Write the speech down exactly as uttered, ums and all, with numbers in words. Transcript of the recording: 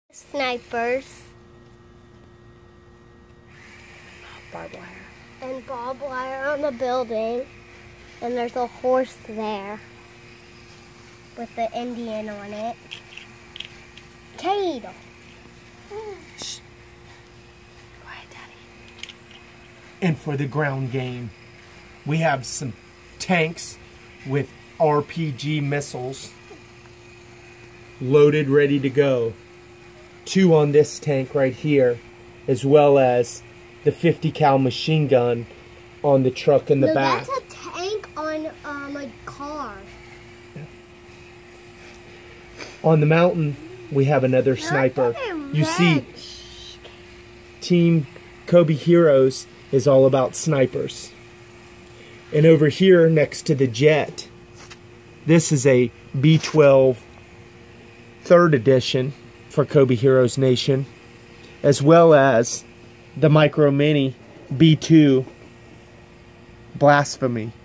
Snipers. Barbed wire. And barbed wire on the building. And there's a horse there with the Indian on it. Cade. Shh. Quiet, Daddy. And for the ground game, we have some tanks with R P G missiles loaded, ready to go. Two on this tank right here, as well as the fifty cal machine gun on the truck in the no, back. That's a tank on um, a car. On the mountain, we have another sniper. You see, Team Kobe Heroes is all about snipers. And over here, next to the jet, this is a B twelve third edition for Kobe Heroes Nation, as well as the Micro Mini B two Blasphemy.